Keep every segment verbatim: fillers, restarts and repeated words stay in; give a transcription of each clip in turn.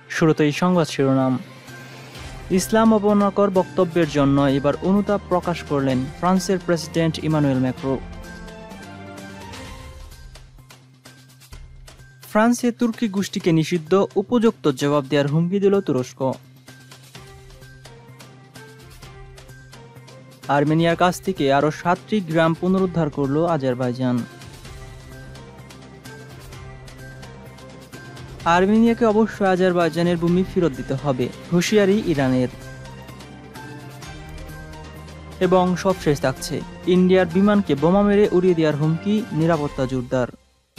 শুরুতেই সংবাদ শিরোনাম। ইসলাম অবমাননাকর বক্তব্যের জন্য এবার অনুতাপ প্রকাশ করলেন ফ্রান্সের প্রেসিডেন্ট ইমানুয়েল ম্যাক্রো। ফ্রান্সে তুর্কি গোষ্ঠীকে নিষিদ্ধ, উপযুক্ত জবাব দেওয়ার হুমকি দিল তুরস্ক। আর্মেনিয়ার কাছ থেকে আরও সাতটি গ্রাম পুনরুদ্ধার করল আজারবাইজান। আর্মেনিয়াকে অবশ্যই আজারবাইজানের ভূমি ফেরত দিতে হবে, হুঁশিয়ারি ইরানের। এবং সবশেষ থাকছে, ইন্ডিয়ার বিমানকে বোমা মেরে উড়িয়ে দেওয়ার হুমকি, নিরাপত্তা জোরদার।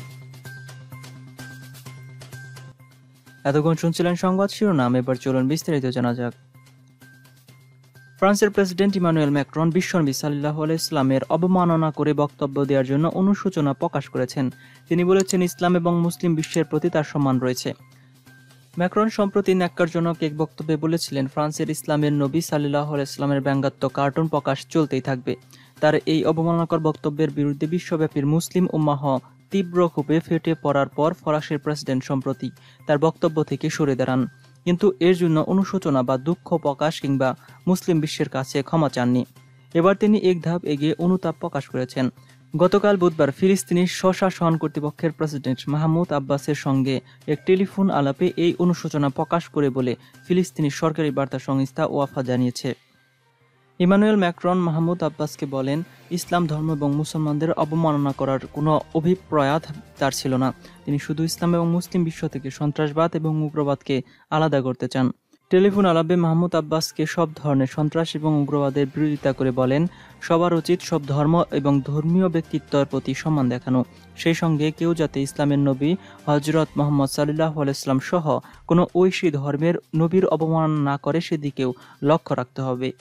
এতক্ষণ শুনছিলেন সংবাদ শিরোনাম, এবার চলুন বিস্তারিত জানা যাক। ফ্রান্সের প্রেসিডেন্ট ইমানুয়েল ম্যাক্রন বিশ্বনবী সাল্লাল্লাহু আলাইহি ওয়াসাল্লামের অবমাননা করে বক্তব্য দেওয়ার জন্য অনুশোচনা প্রকাশ করেছেন। তিনি বলেছেন, ইসলাম এবং মুসলিম বিশ্বের প্রতি তার সম্মান রয়েছে। ম্যাক্রন সম্প্রতি ন্যাক্কারজনক এক বক্তব্যে বলেছিলেন, ফ্রান্সের ইসলামের নবী সাল্লাল্লাহু আলাইহি ওয়াসাল্লামের ব্যঙ্গাত্মক কার্টুন প্রকাশ চলতেই থাকবে। তার এই অবমাননাকর বক্তব্যের বিরুদ্ধে বিশ্বব্যাপী মুসলিম উম্মাহ তীব্র ক্ষোভে ফেটে পড়ার পর ফরাসির প্রেসিডেন্ট সম্প্রতি তার বক্তব্য থেকে সরে দাঁড়ান, কিন্তু এর জন্য অনুশোচনা বা দুঃখ প্রকাশ কিংবা মুসলিম বিশ্বের কাছে ক্ষমা চাননি। এবার তিনি এক ধাপ এগিয়ে অনুতাপ প্রকাশ করেছেন। গতকাল বুধবার ফিলিস্তিনি স্বশাসন কর্তৃপক্ষের প্রেসিডেন্ট মাহমুদ আব্বাসের সঙ্গে এক টেলিফোন আলাপে এই অনুশোচনা প্রকাশ করে বলে ফিলিস্তিনি সরকারি বার্তা সংস্থা ওয়াফা জানিয়েছে। ইমানুয়েল ম্যাক্রন মাহমুদ আব্বাসকে বলেন, ইসলাম ধর্ম এবং মুসলমানদের অবমাননা করার কোনো অভিপ্রায় তার ছিল না। তিনি শুধু ইসলাম এবং মুসলিম বিশ্ব থেকে সন্ত্রাসবাদ এবং উগ্রবাদকে আলাদা করতে চান। টেলিফোন আলাপে মাহমুদ আব্বাসকে সব ধরনের সন্ত্রাস এবং উগ্রবাদের বিরোধিতা করে বলেন, সবার উচিত সব ধর্ম এবং ধর্মীয় ব্যক্তিত্বের প্রতি সম্মান দেখানো। সেই সঙ্গে কেউ যাতে ইসলামের নবী হযরত মুহাম্মদ সাল্লাল্লাহু আলাইহি ওয়াসাল্লাম সহ কোনো ঐশী ধর্মের নবীর অবমাননা না করে সেদিকেও লক্ষ্য রাখতে হবে।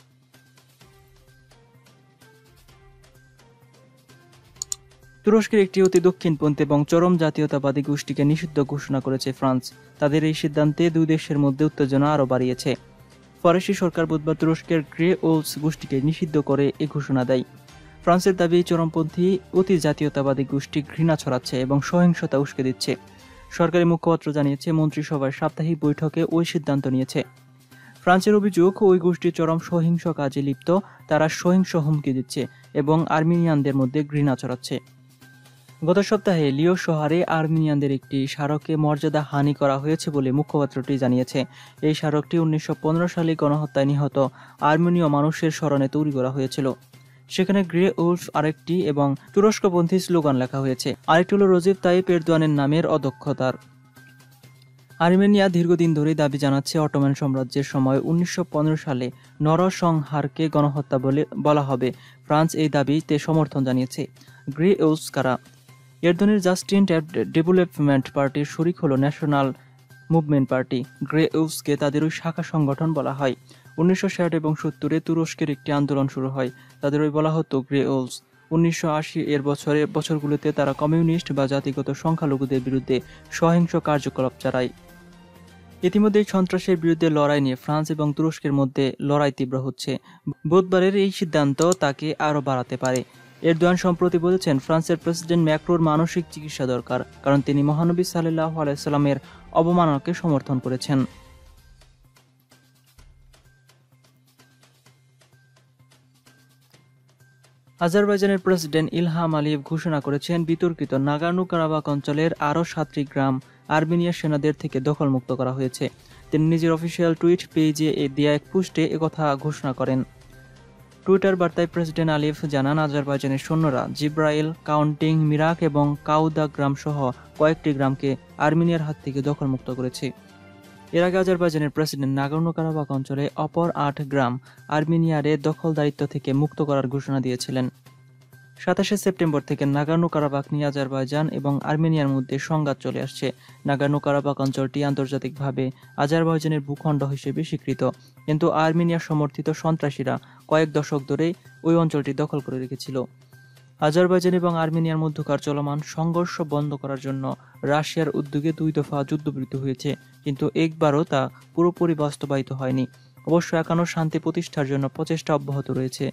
তুরস্কের একটি অতি দক্ষিণপন্থী এবং চরম জাতীয়তাবাদী গোষ্ঠীকে নিষিদ্ধ ঘোষণা করেছে ফ্রান্স। তাদের এই সিদ্ধান্তে দুই দেশের মধ্যে উত্তেজনা আরও বাড়িয়েছে। ফরাসি সরকার বুধবার তুরস্কের গ্রে ওলস গোষ্ঠীকে নিষিদ্ধ করে এ ঘোষণা দেয়। ফ্রান্সের দাবি, চরমপন্থী অতি জাতীয়তাবাদী গোষ্ঠী ঘৃণা ছড়াচ্ছে এবং সহিংসতা উস্কে দিচ্ছে। সরকারি মুখপাত্র জানিয়েছে, মন্ত্রিসভার সাপ্তাহিক বৈঠকে ওই সিদ্ধান্ত নিয়েছে। ফ্রান্সের অভিযোগ, ওই গোষ্ঠী চরম সহিংস কাজে লিপ্ত, তারা সহিংস হুমকি দিচ্ছে এবং আর্মেনিয়ানদের মধ্যে ঘৃণা ছড়াচ্ছে। গত সপ্তাহে লিও শহরে আর্মেনিয়ানদের একটি স্মারকে মর্যাদা হানি করা হয়েছে বলে মুখপাত্রটি জানিয়েছে। এই স্মারকটি উনিশশো পনেরো সালে গণহত্যায় নিহত আর্মেনীয় মানুষের স্মরণে তৈরি করা হয়েছিল। সেখানে গ্রে উলফ আরেকটি এবং তুরস্কপন্থী স্লোগান লেখা হয়েছে। আরেকটি হল রজিব তাইপ এরদোয়ানের নামের অধ্যক্ষতার। আর্মেনিয়া দীর্ঘদিন ধরেই দাবি জানাচ্ছে, অটোমান সাম্রাজ্যের সময় উনিশশো পনেরো সালে নরসংহারকে গণহত্যা বলে বলা হবে। ফ্রান্স এই দাবিতে সমর্থন জানিয়েছে। গ্রে উলফ কারা? এরদোয়ানের জাস্টিন ডেভেলপমেন্ট পার্টির শরিক হল ন্যাশনাল মুভমেন্ট পার্টি। গ্রে উলফকে তাদের ওই শাখা সংগঠন বলা হয়। উনিশশো ষাট এবং সত্তরে তুরস্কের একটি আন্দোলন শুরু হয়, তাদের ওই বলা হতো গ্রে উলফ। উনিশশো আশি এর বছরে বছরগুলোতে তারা কমিউনিস্ট বা জাতিগত সংখ্যালঘুদের বিরুদ্ধে সহিংস কার্যকলাপ চালায়। ইতিমধ্যে সন্ত্রাসের বিরুদ্ধে লড়াই নিয়ে ফ্রান্স এবং তুরস্কের মধ্যে লড়াই তীব্র হচ্ছে। বুধবারের এই সিদ্ধান্ত তাকে আরও বাড়াতে পারে। এরদোয়ান সম্প্রতি বলেছেন, ফ্রান্সের প্রেসিডেন্ট ম্যাক্রোর মানসিক চিকিৎসা দরকার, কারণ তিনি মহানবী সাল্লাল্লাহু আলাইহি ওয়াসাল্লামের অবমাননাকে সমর্থন করেছেন। আজারবাইজানের প্রেসিডেন্ট ইলহাম আলিয়েভ ঘোষণা করেছেন, বিতর্কিত নাগোর্নো-কারাবাখ অঞ্চলের আরও সাতটি গ্রাম আর্মেনিয়ার সেনাদের থেকে দখলমুক্ত করা হয়েছে। তিনি নিজের অফিসিয়াল টুইট পেজে দেয়া এক পোস্টে একথা ঘোষণা করেন। টুইটার বার্তায় প্রেসিডেন্ট আলিয়েভ জানান, আজারবাইজানের সৈন্যরা জিব্রাইল, কাউন্টিং, মিরাক এবং কাউদা গ্রাম সহ কয়েকটি গ্রামকে আর্মেনিয়ার হাত থেকে দখলমুক্ত করেছে। এর আগে আজারবাইজানের প্রেসিডেন্ট নাগোর্নো-কারাবাখ অঞ্চলে অপর আট গ্রাম আর্মেনিয়ারে দখলদারিত্ব থেকে মুক্ত করার ঘোষণা দিয়েছিলেন। সাতাশে সেপ্টেম্বর থেকে নাগোর্নো-কারাবাখ নিয়ে আজারবাইজান এবং আর্মেনিয়ার মধ্যে সংঘাত চলে আসছে। নাগোর্নো-কারাবাখ অঞ্চলটি আন্তর্জাতিকভাবে আজারবাইজানের ভূখণ্ড হিসেবে স্বীকৃত, কিন্তু আর্মেনিয়া সমর্থিত সন্ত্রাসীরা কয়েক দশক ধরে ওই অঞ্চলটি দখল করে রেখেছিল। আজারবাইজান এবং আর্মেনিয়ার মধ্যকার চলমান সংঘর্ষ বন্ধ করার জন্য রাশিয়ার উদ্যোগে দুই দফা যুদ্ধবিরতি হয়েছে, কিন্তু একবারও তা পুরোপুরি বাস্তবায়িত হয়নি। অবশ্য এখনও শান্তি প্রতিষ্ঠার জন্য প্রচেষ্টা অব্যাহত রয়েছে।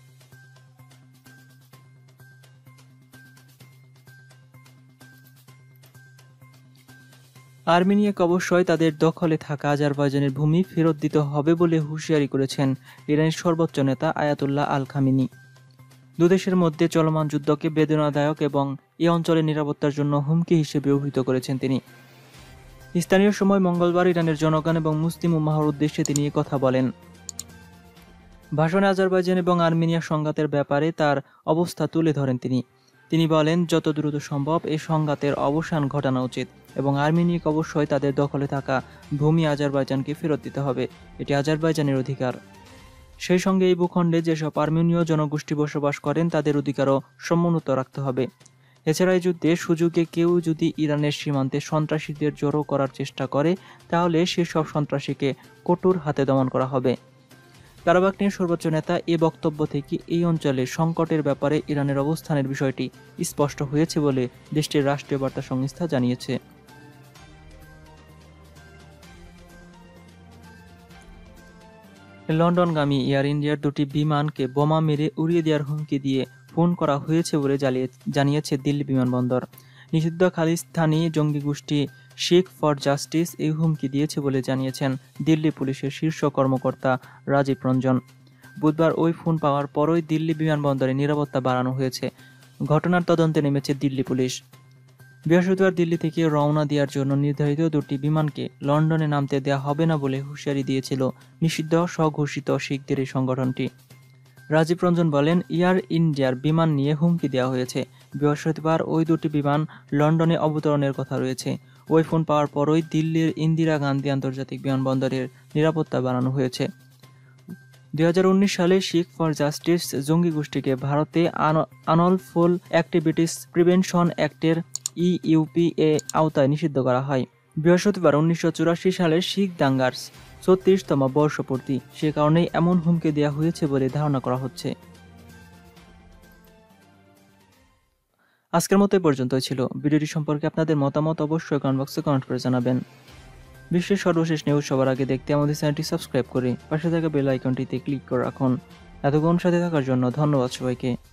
আর্মেনিয়াকে অবশ্যই তাদের দখলে থাকা আজারবাইজানের ভূমি ফেরত দিতে হবে বলে হুঁশিয়ারি করেছেন ইরানের সর্বোচ্চ নেতা আয়াতুল্লাহ আল খামেনি। দুদেশের মধ্যে চলমান যুদ্ধকে বেদনাদায়ক এবং এই অঞ্চলের নিরাপত্তার জন্য হুমকি হিসেবে অভিহিত করেছেন তিনি। স্থানীয় সময় মঙ্গলবার ইরানের জনগণ এবং মুসলিম উম্মাহর উদ্দেশ্যে তিনি এই কথা বলেন। ভাষণে আজারবাইজান এবং আর্মেনিয়া সংঘাতের ব্যাপারে তার অবস্থা তুলে ধরেন তিনি। তিনি বলেন, যত দ্রুত সম্ভব এই সংঘাতের অবসান ঘটানো উচিত এবং আর্মেনিয়াকে অবশ্যই তাদের দখলে থাকা ভূমি আজারবাইজানকে ফেরত দিতে হবে। এটি আজারবাইজানের অধিকার। সেই সঙ্গে এই ভূখণ্ডে যেসব আর্মেনীয় জনগোষ্ঠী বসবাস করেন তাদের অধিকারও সমুন্নত রাখতে হবে। এছাড়া এই যুদ্ধে সুযোগে কেউ যদি ইরানের সীমান্তে সন্ত্রাসীদের জড়ো করার চেষ্টা করে তাহলে সেসব সন্ত্রাসীকে কঠোর হাতে দমন করা হবে। কারাবাখ নিয়ে সর্বোচ্চ নেতা এ বক্তব্য থেকে এই অঞ্চলে সংকটের ব্যাপারে ইরানের অবস্থানের বিষয়টি স্পষ্ট হয়েছে বলে দেশটির রাষ্ট্রীয় বার্তা সংস্থা জানিয়েছে। লন্ডনগামী এয়ার ইন্ডিয়ার দুটি বিমানকে বোমা মেরে উড়িয়ে দেওয়ার হুমকি দিয়ে ফোন করা হয়েছে বলে জানিয়েছে দিল্লি বিমানবন্দর। নিষিদ্ধ খালিস্তানি জঙ্গি গোষ্ঠী শিখ ফর জাস্টিস এই হুমকি দিয়েছে বলে জানিয়েছেন দিল্লি পুলিশের শীর্ষ কর্মকর্তা রাজীব রঞ্জন। বুধবার ওই ফোন পাওয়ার পরই দিল্লি বিমানবন্দরে নিরাপত্তা বাড়ানো হয়েছে। ঘটনার তদন্তে নেমেছে দিল্লি পুলিশ। বৃহস্পতিবার দিল্লি থেকে রওনা দেওয়ার জন্য নির্ধারিত দুটি বিমানকে লন্ডনে নামতে দেওয়া হবে না বলে হুঁশিয়ারি দিয়েছিল নিষিদ্ধ স্বঘোষিত শিখদের এই সংগঠনটি। রাজীব রঞ্জন বলেন, এয়ার ইন্ডিয়ার বিমান নিয়ে হুমকি দেওয়া হয়েছে। বৃহস্পতিবার ওই দুটি বিমান লন্ডনে অবতরণের কথা রয়েছে। ওই ফোন পাওয়ার পরই দিল্লির ইন্দিরা গান্ধী আন্তর্জাতিক বিমানবন্দরের নিরাপত্তা বাড়ানো হয়েছে। দুই হাজার উনিশ সালে শিখ ফর জাস্টিস জঙ্গি গোষ্ঠীকে ভারতে আনলফুল অ্যাক্টিভিটিস প্রিভেনশন অ্যাক্টের ই ইউপিএ আওতায় নিষিদ্ধ করা হয়। বৃহস্পতিবার উনিশশো চুরাশি সালের শিখ দাঙ্গার ছত্রিশতম বর্ষপূর্তি, সে কারণেই এমন হুমকি দেওয়া হয়েছে বলে ধারণা করা হচ্ছে। আজকের মতো এ পর্যন্তই ছিল। ভিডিওটি সম্পর্কে আপনাদের মতামত অবশ্যই কমেন্ট বক্সে কমেন্ট করে জানাবেন। বিশ্বের সর্বশেষ নিউজ সবার আগে দেখতে আমাদের চ্যানেলটি সাবস্ক্রাইব করে পাশে থাকা বেল আইকনটিতে ক্লিক করে রাখুন। এতক্ষণ সাথে থাকার জন্য ধন্যবাদ সবাইকে।